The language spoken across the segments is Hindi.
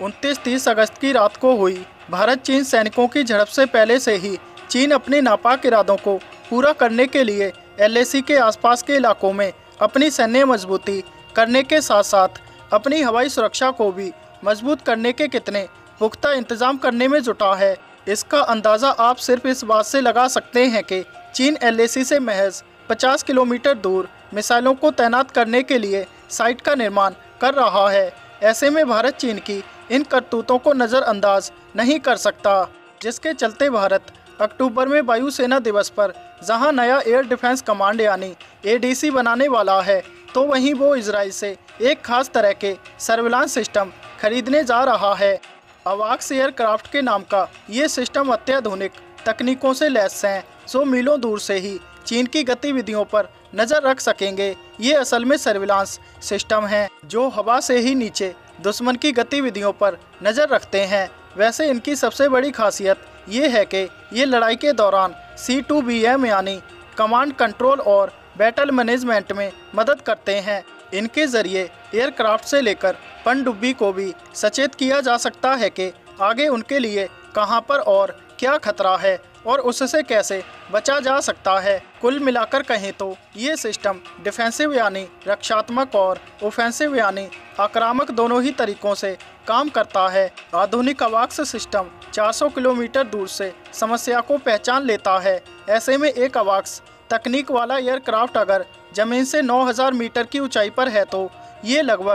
29-30 अगस्त की रात को हुई भारत चीन सैनिकों की झड़प से पहले से ही चीन अपने नापाक इरादों को पूरा करने के लिए LAC के आसपास के इलाकों में अपनी सैन्य मजबूती करने के साथ साथ अपनी हवाई सुरक्षा को भी मजबूत करने के कितने पुख्ता इंतजाम करने में जुटा है। इसका अंदाज़ा आप सिर्फ इस बात से लगा सकते हैं कि चीन LAC से महज 50 किलोमीटर दूर मिसाइलों को तैनात करने के लिए साइट का निर्माण कर रहा है। ऐसे में भारत चीन की इन करतूतों को नज़रअंदाज नहीं कर सकता, जिसके चलते भारत अक्टूबर में वायुसेना दिवस पर जहां नया एयर डिफेंस कमांड यानी ADC बनाने वाला है, तो वहीं वो इजराइल से एक खास तरह के सर्विलांस सिस्टम खरीदने जा रहा है। अवाक्स एयरक्राफ्ट के नाम का ये सिस्टम अत्याधुनिक तकनीकों से लैस हैं, जो मीलों दूर से ही चीन की गतिविधियों पर नज़र रख सकेंगे। ये असल में सर्विलांस सिस्टम हैं जो हवा से ही नीचे दुश्मन की गतिविधियों पर नज़र रखते हैं। वैसे इनकी सबसे बड़ी खासियत ये है कि ये लड़ाई के दौरान C2BM यानी कमांड कंट्रोल और बैटल मैनेजमेंट में मदद करते हैं। इनके ज़रिए एयरक्राफ्ट से लेकर पनडुब्बी को भी सचेत किया जा सकता है कि आगे उनके लिए कहां पर और क्या खतरा है और उससे कैसे बचा जा सकता है। कुल मिलाकर कहें तो ये सिस्टम डिफेंसिव यानी रक्षात्मक और ऑफेंसिव यानी आक्रामक दोनों ही तरीकों से काम करता है। आधुनिक अवाक्स सिस्टम 400 किलोमीटर दूर से समस्या को पहचान लेता है। ऐसे में एक अवाक्स तकनीक वाला एयरक्राफ्ट अगर ज़मीन से 9000 मीटर की ऊंचाई पर है तो ये लगभग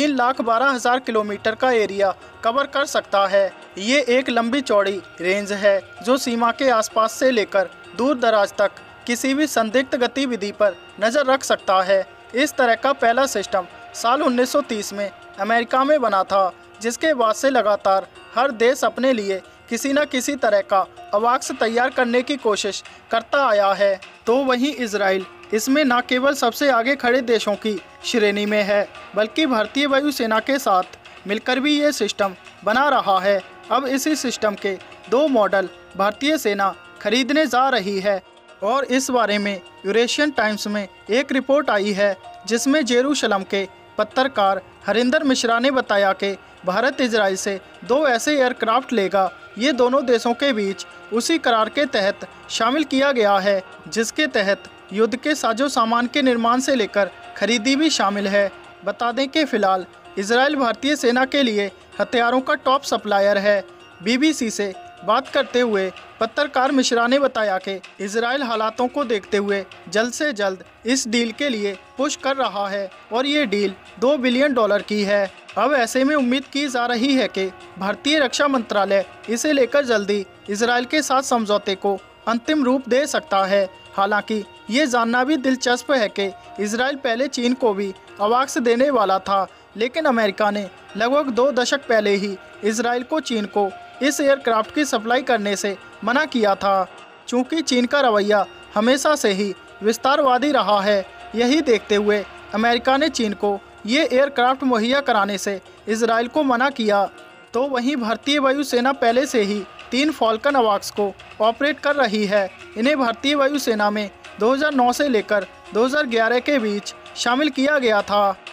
3,12,000 किलोमीटर का एरिया कवर कर सकता है। ये एक लंबी चौड़ी रेंज है जो सीमा के आसपास से लेकर दूर दराज तक किसी भी संदिग्ध गतिविधि पर नज़र रख सकता है। इस तरह का पहला सिस्टम साल 1930 में अमेरिका में बना था, जिसके बाद से लगातार हर देश अपने लिए किसी न किसी तरह का अवाक्स तैयार करने की कोशिश करता आया है। तो वहीं इजराइल इसमें न केवल सबसे आगे खड़े देशों की श्रेणी में है, बल्कि भारतीय वायुसेना के साथ मिलकर भी ये सिस्टम बना रहा है। अब इसी सिस्टम के 2 मॉडल भारतीय सेना खरीदने जा रही है और इस बारे में यूरेशियन टाइम्स में एक रिपोर्ट आई है, जिसमें जेरूशलम के पत्रकार हरिंदर मिश्रा ने बताया कि भारत इजराइल से 2 ऐसे एयरक्राफ्ट लेगा। ये दोनों देशों के बीच उसी करार के तहत शामिल किया गया है, जिसके तहत युद्ध के साजो सामान के निर्माण से लेकर खरीदी भी शामिल है। बता दें कि फिलहाल इजराइल भारतीय सेना के लिए हथियारों का टॉप सप्लायर है। BBC से बात करते हुए पत्रकार मिश्रा ने बताया कि इजराइल हालातों को देखते हुए जल्द से जल्द इस डील के लिए पुश कर रहा है और ये डील $2 बिलियन की है। अब ऐसे में उम्मीद की जा रही है कि भारतीय रक्षा मंत्रालय इसे लेकर जल्दी इजराइल के साथ समझौते को अंतिम रूप दे सकता है। हालांकि ये जानना भी दिलचस्प है कि इजराइल पहले चीन को भी अवाक्स देने वाला था, लेकिन अमेरिका ने लगभग 2 दशक पहले ही इजराइल को चीन को इस एयरक्राफ्ट की सप्लाई करने से मना किया था। चूँकि चीन का रवैया हमेशा से ही विस्तारवादी रहा है, यही देखते हुए अमेरिका ने चीन को ये एयरक्राफ्ट मुहैया कराने से इजराइल को मना किया। तो वहीं भारतीय वायुसेना पहले से ही 3 फॉल्कन अवाक्स को ऑपरेट कर रही है। इन्हें भारतीय वायुसेना में 2009 से लेकर 2011 के बीच शामिल किया गया था।